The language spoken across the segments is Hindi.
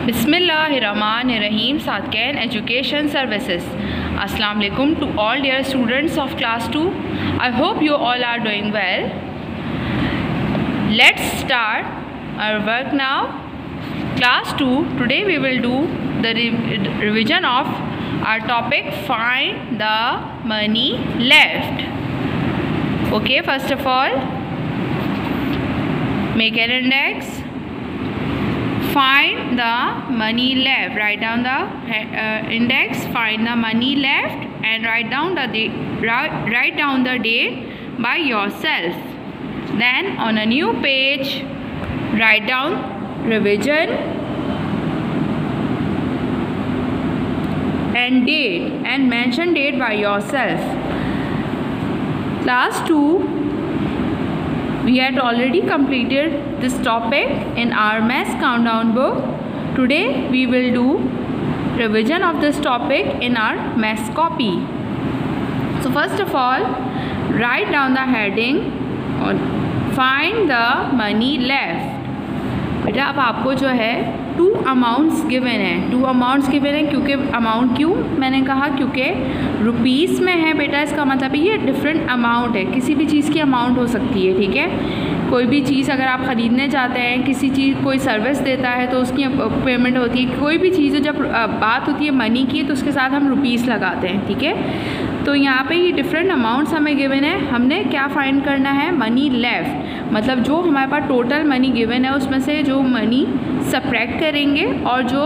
Bismillahirrahmanirrahim. Sadkan Education Services. Assalamu alaikum to all dear students of class 2. I hope you all are doing well. Let's start our work now. Class 2, today we will do the revision of our topic, find the money left. Okay, first of all, make an index. Find the money left. Write down the index. Find the money left and write down the date by yourself. Then on a new page, write down revision and date and mention date by yourself. Class 2. We had already completed this topic in our maths countdown book. Today we will do revision of this topic in our maths copy. So first of all, write down the heading और find the money left. बेटा अब आपको जो है 2 अमाउंट्स गिवन है. 2 अमाउंट्स गिवन है क्योंकि अमाउंट क्यों मैंने कहा, क्योंकि रुपीस में है बेटा. इसका मतलब ये डिफरेंट अमाउंट है. किसी भी चीज़ की अमाउंट हो सकती है, ठीक है. कोई भी चीज़ अगर आप ख़रीदने जाते हैं, किसी चीज़ कोई सर्विस देता है तो उसकी पेमेंट होती है. कोई भी चीज़ जब बात होती है मनी की तो उसके साथ हम रुपीस लगाते हैं, ठीक है. तो यहाँ पे ये डिफरेंट अमाउंट्स हमें गिवन है. हमने क्या फाइंड करना है? Money left. मतलब जो हमारे पास टोटल मनी गिवन है उसमें से जो मनी सब्ट्रैक्ट करेंगे और जो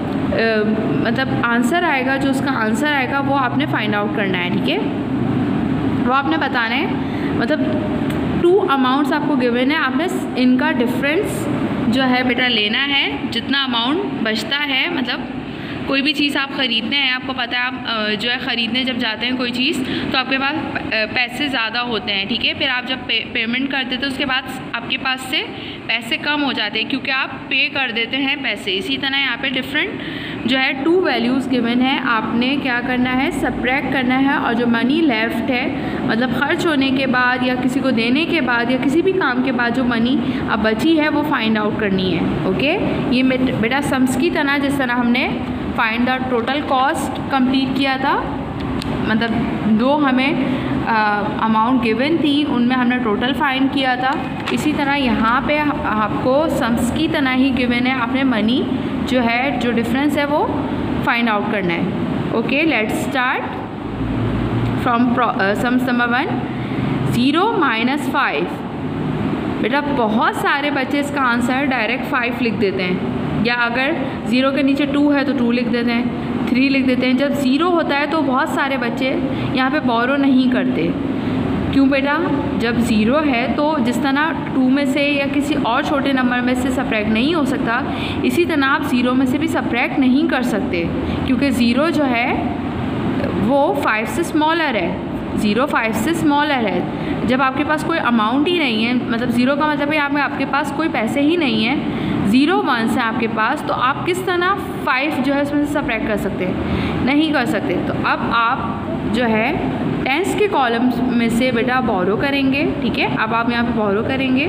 मतलब आंसर आएगा, जो उसका आंसर आएगा वो आपने फाइंड आउट करना है, ठीक है. वो आपने बताना है. मतलब 2 अमाउंट्स आपको गिवन है, आपने इनका डिफरेंस जो है बेटा लेना है. जितना अमाउंट बचता है, मतलब कोई भी चीज़ आप ख़रीदते हैं, आपको पता है आप जो है ख़रीदने जब जाते हैं कोई चीज़ तो आपके पास पैसे ज़्यादा होते हैं, ठीक है. फिर आप जब पेमेंट कर देते हैं उसके बाद आपके पास से पैसे कम हो जाते हैं क्योंकि आप पे कर देते हैं पैसे. इसी तरह यहाँ पे डिफरेंट जो है 2 वैल्यूज़ गिवन है. आपने क्या करना है? सब्ट्रैक्ट करना है और जो मनी लेफ़्ट है, मतलब ख़र्च होने के बाद या किसी को देने के बाद या किसी भी काम के बाद जो मनी अब बची है वो फाइंड आउट करनी है. ओके, ये बेटा सम्स की तरह जिस तरह हमने find the total cost complete किया था, मतलब 2 हमें अमाउंट गिवन थी उनमें हमने टोटल फाइंड किया था. इसी तरह यहाँ पे आपको सम्स की तरह ही गिवन है, आपने मनी जो है जो डिफरेंस है वो फाइंड आउट करना है. Okay, let's start from sums number 1. 0 - 5. बेटा बहुत सारे बच्चे इसका आंसर डायरेक्ट 5 लिख देते हैं, या अगर 0 के नीचे 2 है तो 2 लिख देते हैं, 3 लिख देते हैं. जब 0 होता है तो बहुत सारे बच्चे यहाँ पे बोरो नहीं करते. क्यों बेटा? जब 0 है तो जिस तरह 2 में से या किसी और छोटे नंबर में से सब्ट्रैक्ट नहीं हो सकता, इसी तरह आप 0 में से भी सब्ट्रैक्ट नहीं कर सकते क्योंकि 0 जो है वो 5 से स्मॉलर है. 0 5 से स्मॉलर है. जब आपके पास कोई अमाउंट ही नहीं है, मतलब 0 का मतलब है आपके पास कोई पैसे ही नहीं है, 0 1 है आपके पास, तो आप किस तरह 5 जो है उसमें से सब्ट्रैक्ट कर सकते हैं? नहीं कर सकते. तो अब आप जो है टेंस के कॉलम में से बेटा बोरो करेंगे, ठीक है. अब आप यहाँ पे बोरो करेंगे.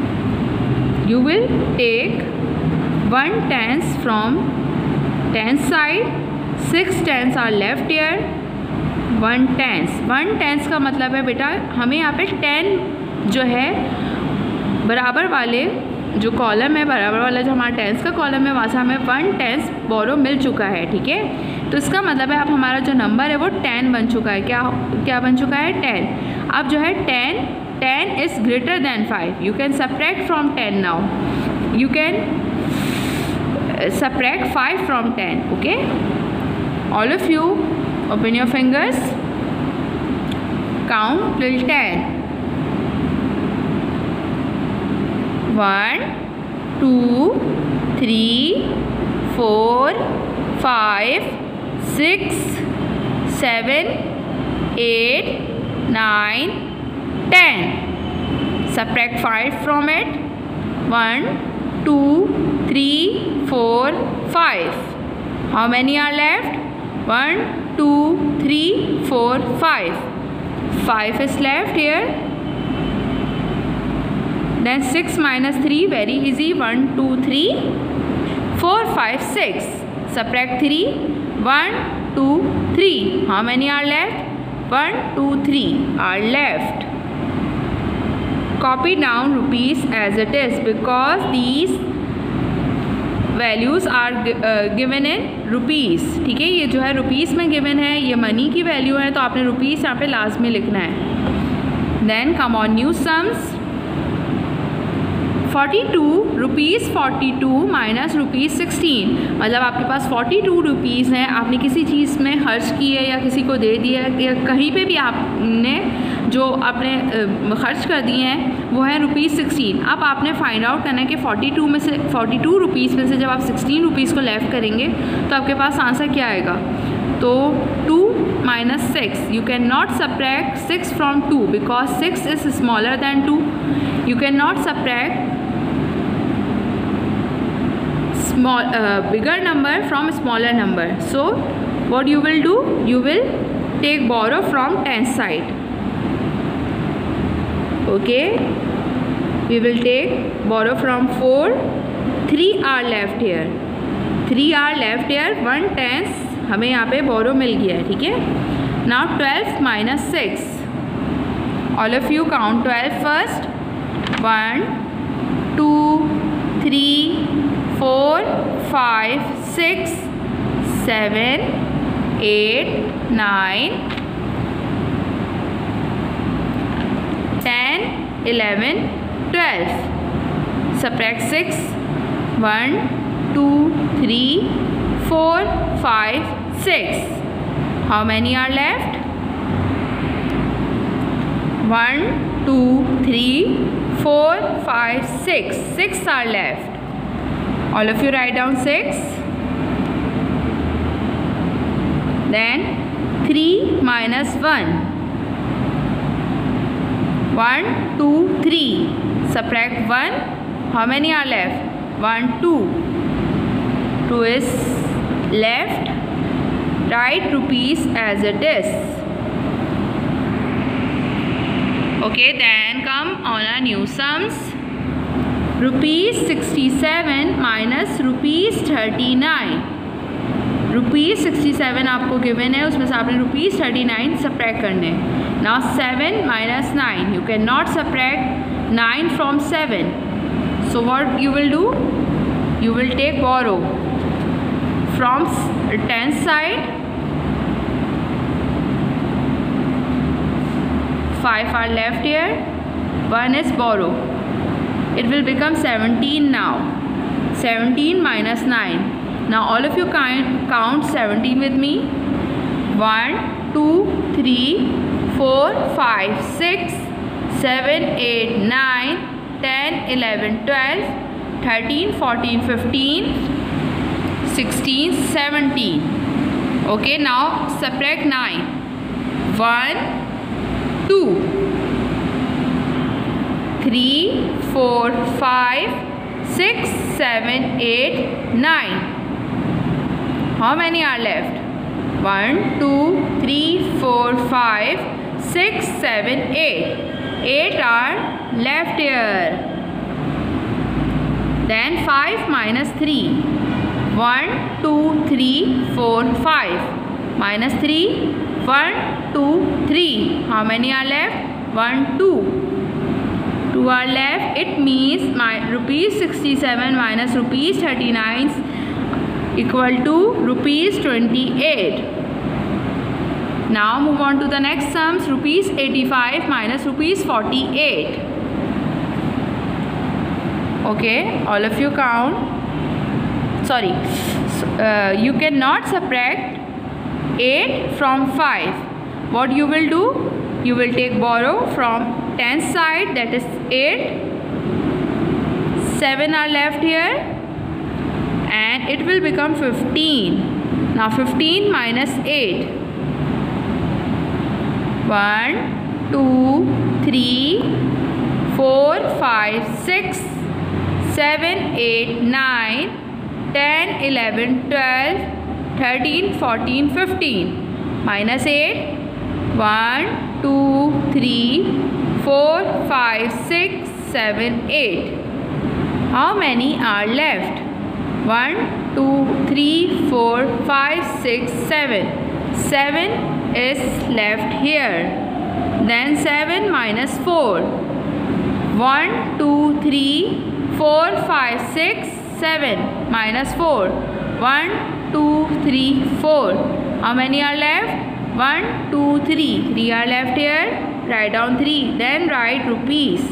You will take 1 tens from tens side, 6 tens are left year. 1 tens का मतलब है बेटा हमें यहाँ पे 10 जो है बराबर वाले जो कॉलम है, बराबर वाला जो हमारा टेंस का कॉलम है वहाँ से हमें 1 tens बोरो मिल चुका है, ठीक है. तो इसका मतलब है अब हमारा जो नंबर है वो 10 बन चुका है. क्या बन चुका है? 10. अब जो है 10 is greater than 5. You can subtract from 10 now. You can subtract 5 from 10. Okay, all of you open your fingers, count till 10. 1 2 3 4 5 6 7 8 9 10. Subtract 5 from it. 1 2 3 4 5. How many are left? 1 2 3 4 5. 5 is left here. Then 6 minus 3, very easy. 1 2 3 4, 5, 6. Subtract 3. 1, 2, 3. How many are left? 1, 2, 3 are left. Copy down rupees as it is because these values are given in rupees. ठीक है, ये जो है रुपीज़ में गिवन है, ये मनी की वैल्यू है, तो आपने रुपीज़ यहाँ पे लाजमी लिखना है. Then come on new sums. 42 rupees 42 minus rupees 16. मतलब आपके पास 42 रुपीज़ हैं, आपने किसी चीज़ में खर्च की है या किसी को दे दिया है या कहीं पे भी आपने जो आपने खर्च कर दिए हैं वो है रुपीज़ 16. अब आपने फाइंड आउट करना है कि 42 में से 42 रुपीज़ में से जब आप 16 रुपीज़ को लेफ़्ट करेंगे तो आपके पास आंसर क्या आएगा. तो 2 minus 6. You cannot subtract 6 from 2 because 6 is smaller than 2. You cannot subtract bigger number from smaller number. So what you will do? You will take borrow from 10th side. Okay, we will take borrow from 4. 3 are left here. 3 are left here. 1/10 हमें यहाँ पे बोरो मिल गया है. ठीक है, now 12 minus 6. All of you count 12 first. 1, 2, 3, 4, 5, 6, 7, 8, 9, 10, 11, 12. Subtract 6. 1, 2, 3, 4, 5, 6. How many are left? 1, 2, 3, 4, 5, 6. 6 are left. All of you write down 6. Then 3 minus 1. 1, 2, 3. Subtract 1. How many are left? 1, 2. 2 is left. Write rupees as it is. Okay, then come on our new sums. Rupees 67 minus rupees 39. Rupees 67 आपको गिवन है, उसमें से आपने रुपीज़ 39 सब्ट्रैक्ट करने. Now 7 minus 9. You cannot subtract 9 from 7. So what you will do? You will take borrow from 10th side. 5 are left here. 1 is borrow. It will become 17 now. 17 minus 9. Now all of you count 17 with me. 1, 2, 3, 4, 5, 6, 7, 8, 9, 10, 11, 12, 13, 14, 15, 16, 17. Okay, now subtract 9. 1, 2, 3, 4, 5, 6, 7, 8, 9. How many are left? 1, 2, 3, 4, 5, 6, 7, 8. 8 are left here. Then 5 minus 3. 1, 2, 3, 4, 5. Minus 3. 1, 2, 3. How many are left? 1, 2. 2 are left. It means rupees 67 minus rupees 39 equal to rupees 28. Now move on to the next sums. Rupees 85 minus rupees 48. Okay, all of you count. Sorry, you cannot subtract 8 from 5. What you will do? You will take borrow from 10th side, that is 8. 7 are left here. And it will become 15. Now 15 minus 8. 1, 2, 3, 4, 5, 6, 7, 8, 9, 10, 11, 12, 13, 14, 15. Minus 8. 1, 2, 3, 4, 5, 6, 7, 8. How many are left? 1 2 3 4 5 6 7. 7 is left here. Then 7 minus 4. 1 2 3 4 5 6 7 minus 4. 1 2 3 4. How many are left? 1 2 3. 3 are left here. Write down 3. Then write rupees.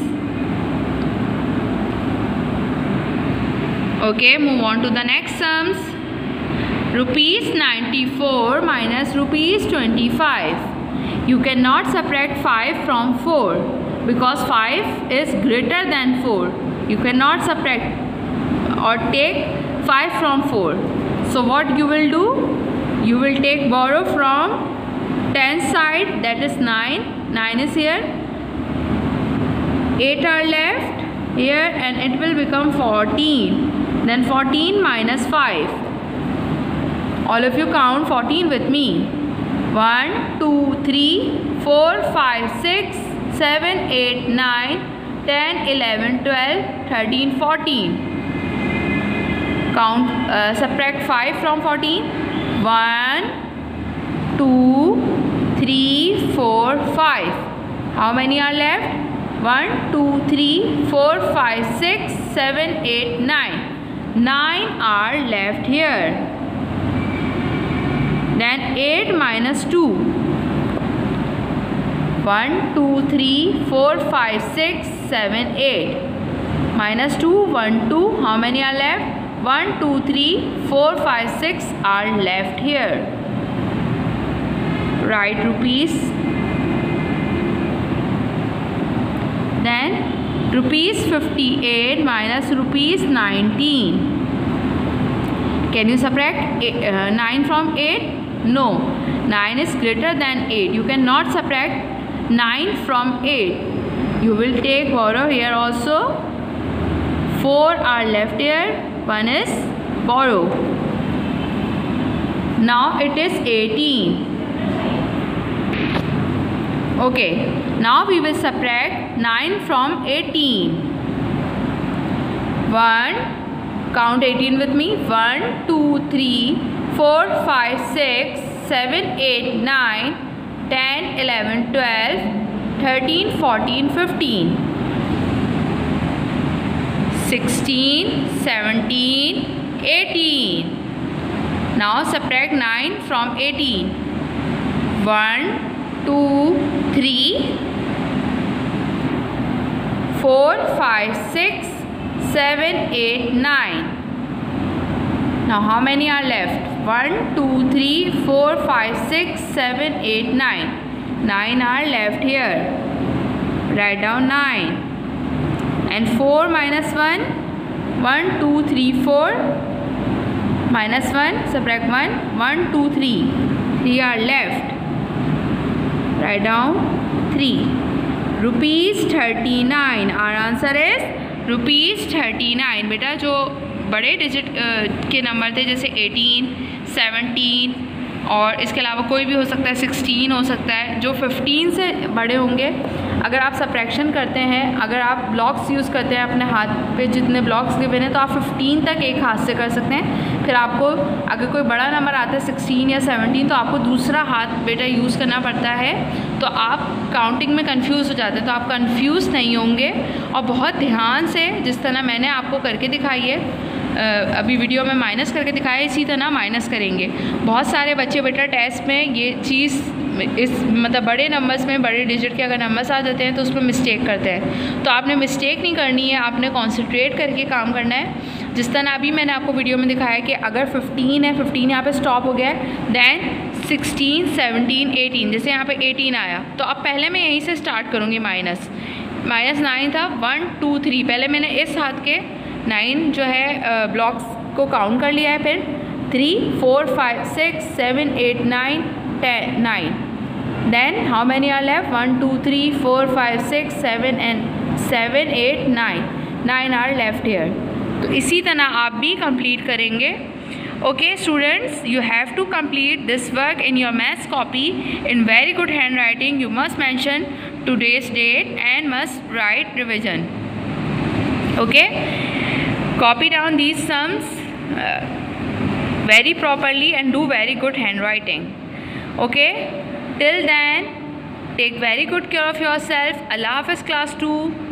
Okay, move on to the next sums. Rupees 94 minus rupees 25. You cannot subtract 5 from 4 because 5 is greater than 4. You cannot subtract or take 5 from 4. So what you will do? You will take borrow from 10 side, that is 9. 9 is here. 8 are left here and it will become 14. Then 14 minus 5. All of you count 14 with me. 1 2 3 4 5 6 7 8 9 10 11 12 13 14. Count, subtract 5 from 14. 1 2 3 4 5. How many are left? 1 2 3 4 5 6 7 8 9. 9 are left here. Then 8 minus 2. 1 2 3 4 5 6 7 8. Minus 2 1 2. How many are left? 1 2 3 4 5 6 are left here. Write rupees. Then rupees 58 minus rupees 19. Can you subtract 9 from 8? No. 9 is greater than 8. You cannot subtract 9 from 8. You will take borrow here also. 4 are left here. 1 is borrow. Now it is 18. Okay, now we will subtract 9 from 18. 1, count 18 with me. 1, 2, 3, 4, 5, 6, 7, 8, 9, 10, 11, 12, 13, 14, 15, 16, 17, 18. Now subtract 9 from 18. 1, 2, 3, 4, 5, 6, 7, 8, 9. Now how many are left? 1, 2, 3, 4, 5, 6, 7, 8, 9. 9 are left here. Write down 9. And 4 minus 1. 1, 2, 3, 4. Minus 1. Subtract 1. 1, 2, 3. 3 are left. Write down 3. Rupees 39. Our answer is rupees 39. बेटा जो बड़े डिजिट के नंबर थे जैसे 18, 17 और इसके अलावा कोई भी हो सकता है, 16 हो सकता है, जो 15 से बड़े होंगे, अगर आप सब्ट्रैक्शन करते हैं, अगर आप ब्लॉक्स यूज़ करते हैं अपने हाथ पे जितने ब्लॉक्स गिवन हैं तो आप 15 तक एक हाथ से कर सकते हैं। फिर आपको अगर कोई बड़ा नंबर आता है 16 या 17 तो आपको दूसरा हाथ बेटा यूज़ करना पड़ता है, तो आप काउंटिंग में कंफ्यूज हो जाते हैं। तो आप कंफ्यूज नहीं होंगे और बहुत ध्यान से जिस तरह मैंने आपको करके दिखाई है, अभी वीडियो में माइनस करके दिखाया है, इसी तरह माइनस करेंगे। बहुत सारे बच्चे बेटा टेस्ट में ये चीज़ इस मतलब बड़े नंबर्स में बड़े डिजिट के अगर नंबर्स आ जाते हैं तो उसमें मिस्टेक करते हैं। तो आपने मिस्टेक नहीं करनी है, आपने कॉन्सेंट्रेट करके काम करना है। जिस तरह अभी मैंने आपको वीडियो में दिखाया कि अगर 15 है, 15 यहाँ पे स्टॉप हो गया है, दैन 16, 17, 18, जैसे यहाँ पे 18 आया तो अब पहले मैं यहीं से स्टार्ट करूँगी। माइनस 9 था, 1, 2, 3, पहले मैंने इस हाथ के 9 जो है ब्लॉक्स को काउंट कर लिया है, फिर 3, 4, 5, 6, 7, 8, 9, 10, 9. Then how many are left? 1, 2, 3, 4, 5, 6, 7 and 7, 8, 9. 9 are left here. तो इसी तरह आप भी कंप्लीट करेंगे। Okay students, you have to complete this work in your maths copy in very good handwriting. You must mention today's date and must write revision. Okay, copy down these sums, very properly and do very good handwriting. Okay, till then take very good care of yourself. Allah Hafiz class 2.